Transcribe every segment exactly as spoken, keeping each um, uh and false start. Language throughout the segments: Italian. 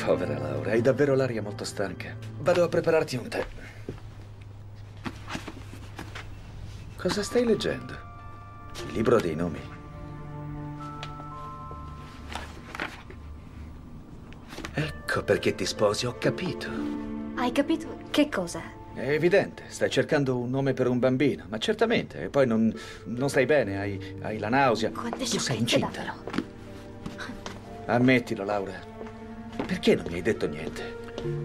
Povera Laura, hai davvero l'aria molto stanca. Vado a prepararti un tè. Cosa stai leggendo? Il libro dei nomi. Ecco perché ti sposi, ho capito. Hai capito? Che cosa? È evidente, stai cercando un nome per un bambino, ma certamente. E poi non, non stai bene, hai, hai la nausea. Quante Tu sei sciocchezze, incinta. davvero. Ammettilo, Laura. Perché non mi hai detto niente?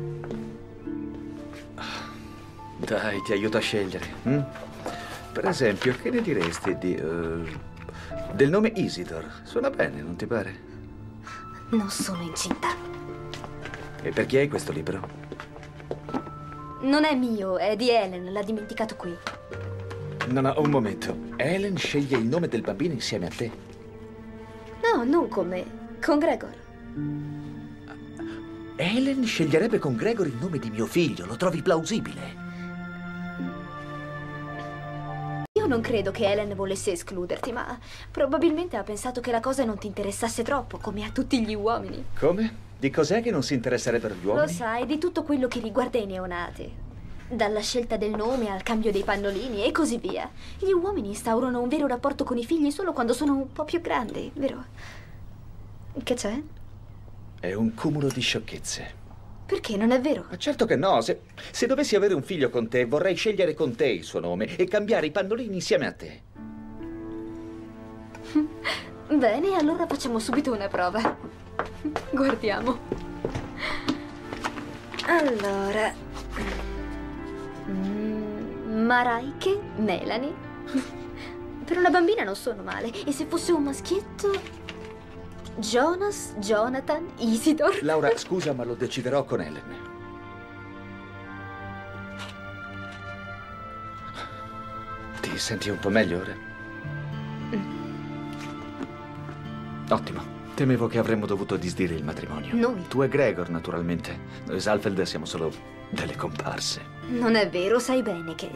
Dai, ti aiuto a scegliere. Hm? Per esempio, che ne diresti di... Uh, del nome Isidor? Suona bene, non ti pare? Non sono incinta. E per chi hai questo libro? Non è mio, è di Helen, l'ha dimenticato qui. No, no, un momento. Helen sceglie il nome del bambino insieme a te? No, non con me, con Gregor. Helen sceglierebbe con Gregor il nome di mio figlio, lo trovi plausibile? Io non credo che Helen volesse escluderti, ma probabilmente ha pensato che la cosa non ti interessasse troppo, come a tutti gli uomini. Come? Di cos'è che non si interesserebbero gli uomini? Lo sai, di tutto quello che riguarda i neonati. Dalla scelta del nome al cambio dei pannolini e così via. Gli uomini instaurano un vero rapporto con i figli solo quando sono un po' più grandi, vero? Che c'è? È un cumulo di sciocchezze. Perché? Non è vero? Ma certo che no. Se, se dovessi avere un figlio con te, vorrei scegliere con te il suo nome e cambiare i pannolini insieme a te. Bene, allora facciamo subito una prova. Guardiamo. Allora... Mm, Mareike, Melanie. Per una bambina non sono male. E se fosse un maschietto... Jonas, Jonathan, Isidor. Laura, scusa, ma lo deciderò con Helen. Ti senti un po' meglio ora? Mm. Ottimo. Temevo che avremmo dovuto disdire il matrimonio. Noi? Tu e Gregor, naturalmente. Noi Saalfeld siamo solo delle comparse. Non è vero, sai bene che...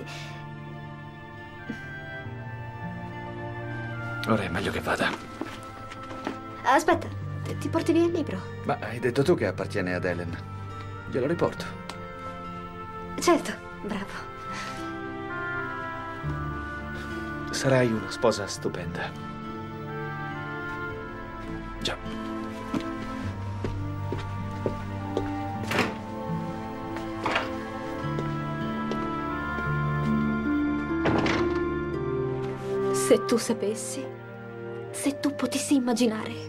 Ora è meglio che vada. Aspetta, ti porti via il libro? Ma hai detto tu che appartiene ad Helen. Glielo riporto. Certo, bravo. Sarai una sposa stupenda. Già. Se tu sapessi, se tu potessi immaginare.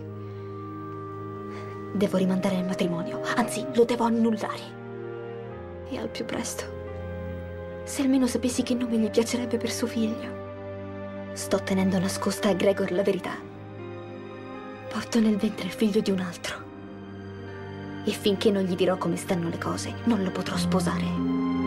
Devo rimandare il matrimonio, anzi, lo devo annullare. E al più presto. Se almeno sapessi che nome gli piacerebbe per suo figlio. Sto tenendo nascosta a Gregor la verità. Porto nel ventre il figlio di un altro. E finché non gli dirò come stanno le cose, non lo potrò sposare.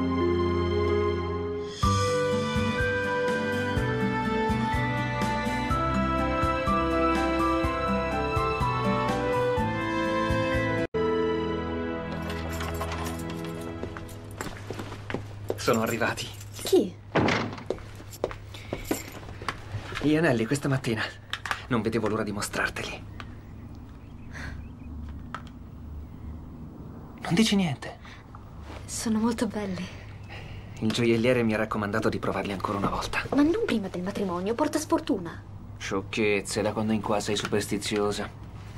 Sono arrivati. Chi? Gli anelli questa mattina. Non vedevo l'ora di mostrarteli. Non dici niente? Sono molto belli. Il gioielliere mi ha raccomandato di provarli ancora una volta. Ma non prima del matrimonio, porta sfortuna. Sciocchezze, da quando in qua sei superstiziosa.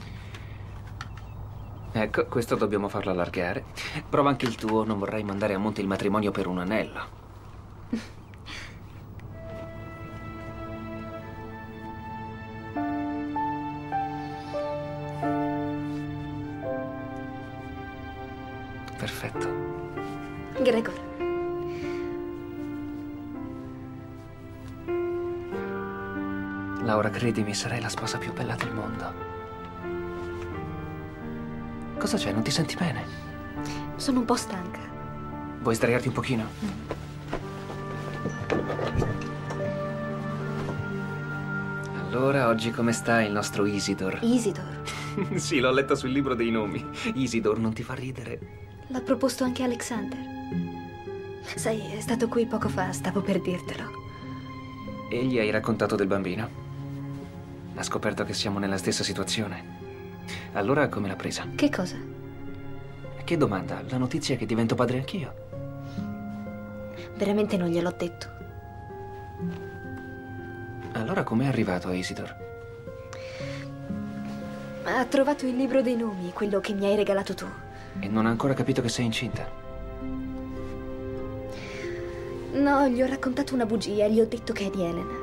Ecco, questo dobbiamo farlo allargare. Prova anche il tuo, non vorrei mandare a monte il matrimonio per un anello. Perfetto. Gregor. Laura, credimi, sarai la sposa più bella del mondo. Cosa c'è? Non ti senti bene? Sono un po' stanca. Vuoi sdraiarti un pochino? Mm. Allora, oggi come sta il nostro Isidor? Isidor? Sì, l'ho letto sul libro dei nomi. Isidor non ti fa ridere? L'ha proposto anche Alexander. Sai, è stato qui poco fa, stavo per dirtelo. E gli hai raccontato del bambino? Ha scoperto che siamo nella stessa situazione. Allora come l'ha presa? Che cosa? che domanda? La notizia è che divento padre anch'io. Veramente non gliel'ho detto. Allora com'è arrivato a Isidor? Ha trovato il libro dei nomi, quello che mi hai regalato tu. E non ha ancora capito che sei incinta? No, gli ho raccontato una bugia, gli ho detto che è di Helen.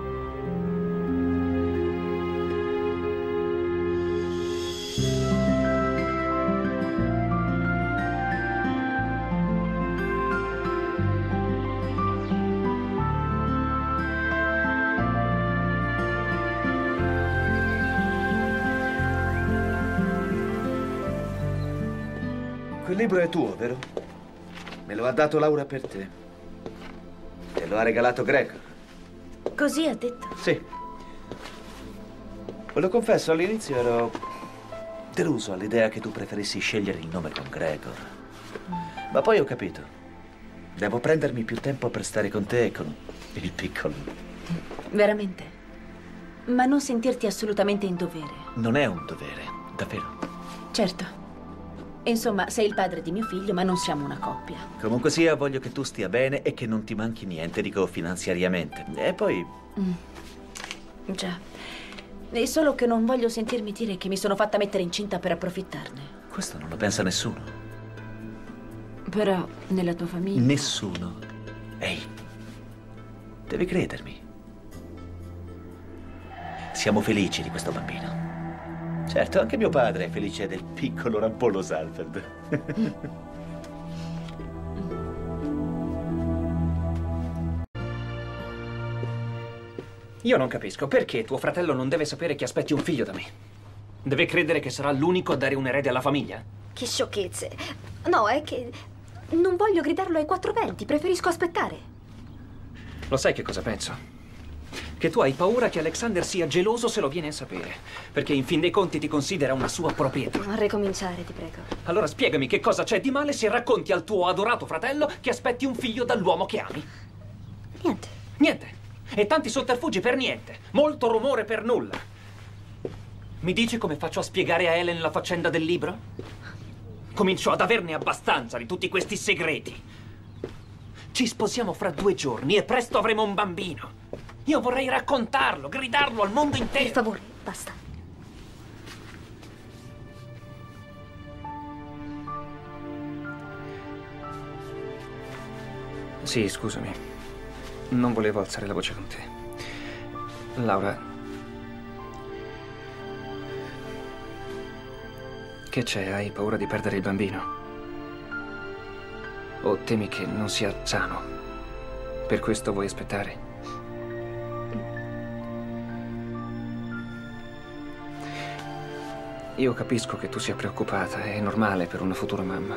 Quel libro è tuo, vero? Me lo ha dato Laura per te. Te lo ha regalato Gregor. Così ha detto? Sì. Lo confesso, all'inizio ero deluso all'idea che tu preferissi scegliere il nome con Gregor. Ma poi ho capito. Devo prendermi più tempo per stare con te e con il piccolo. Veramente? Ma non sentirti assolutamente in dovere. Non è un dovere, davvero. Certo. Insomma, sei il padre di mio figlio, ma non siamo una coppia. Comunque sia, voglio che tu stia bene e che non ti manchi niente, dico finanziariamente. E poi... Mm. Già. È solo che non voglio sentirmi dire che mi sono fatta mettere incinta per approfittarne. Questo non lo pensa nessuno. Però, nella tua famiglia... Nessuno. Ehi, devi credermi. Siamo felici di questo bambino. Certo, anche mio padre è felice del piccolo rampollo Salfeld. Io non capisco perché tuo fratello non deve sapere che aspetti un figlio da me. Deve credere che sarà l'unico a dare un erede alla famiglia? Che sciocchezze. No, è che non voglio gridarlo ai quattro venti, preferisco aspettare. Lo sai che cosa penso? Che tu hai paura che Alexander sia geloso se lo viene a sapere, perché in fin dei conti ti considera una sua proprietà. Non ricominciare, ti prego. Allora spiegami che cosa c'è di male se racconti al tuo adorato fratello che aspetti un figlio dall'uomo che ami. Niente. Niente. E tanti sotterfugi per niente. Molto rumore per nulla. Mi dici come faccio a spiegare a Helen la faccenda del libro? Comincio ad averne abbastanza di tutti questi segreti. Ci sposiamo fra due giorni e presto avremo un bambino. Io vorrei raccontarlo, gridarlo al mondo intero. Per favore, basta. Sì, scusami. Non volevo alzare la voce con te. Laura. Che c'è? Hai paura di perdere il bambino? O temi che non sia sano? Per questo vuoi aspettare? Io capisco che tu sia preoccupata, è normale per una futura mamma.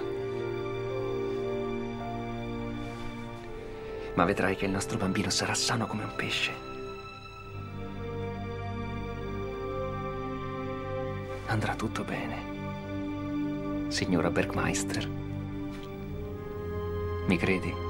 Ma vedrai che il nostro bambino sarà sano come un pesce. Andrà tutto bene, signora Bergmeister. Mi credi?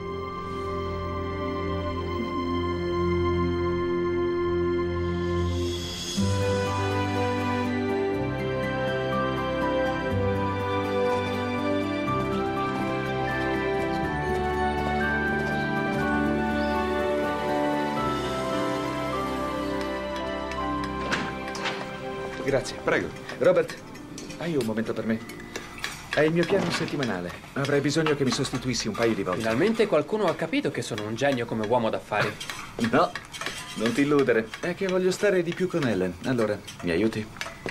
Grazie. Prego. Robert, hai un momento per me? È il mio piano settimanale. Avrei bisogno che mi sostituissi un paio di volte. Finalmente qualcuno ha capito che sono un genio come uomo d'affari. No, non ti illudere. È che voglio stare di più con Helen. Allora, mi aiuti?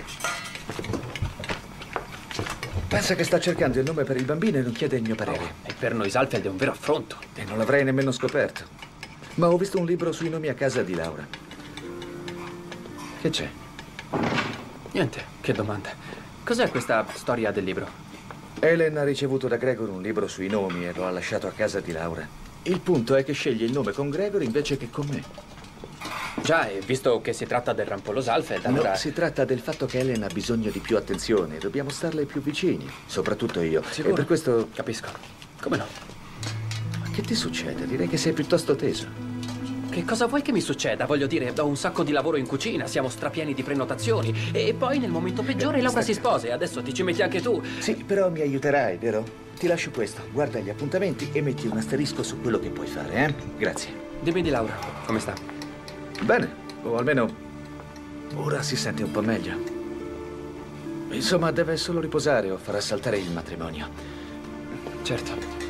Pensa che sta cercando il nome per il bambino e non chiede il mio parere. Oh, e per noi Salfeld è un vero affronto. E non l'avrei nemmeno scoperto. Ma ho visto un libro sui nomi a casa di Laura. Che c'è? Niente, che domanda. Cos'è questa storia del libro? Helen ha ricevuto da Gregor un libro sui nomi e lo ha lasciato a casa di Laura. Il punto è che sceglie il nome con Gregor invece che con me. Già, e visto che si tratta del rampollo Salfeld, allora... No, si tratta del fatto che Helen ha bisogno di più attenzione. Dobbiamo starle più vicini, soprattutto io. Sicuro? E per questo... Capisco. Come no? Ma che ti succede? Direi che sei piuttosto teso. Che cosa vuoi che mi succeda? Voglio dire, ho un sacco di lavoro in cucina, siamo strapieni di prenotazioni. E poi nel momento peggiore Beh, Laura stai- si sposa e adesso ti ci metti anche tu. Sì, però mi aiuterai, vero? Ti lascio questo. Guarda gli appuntamenti e metti un asterisco su quello che puoi fare, eh? Grazie. Dimmi di Laura, come sta? Bene, o almeno ora si sente un po' meglio. Insomma, deve solo riposare o farà saltare il matrimonio. Certo.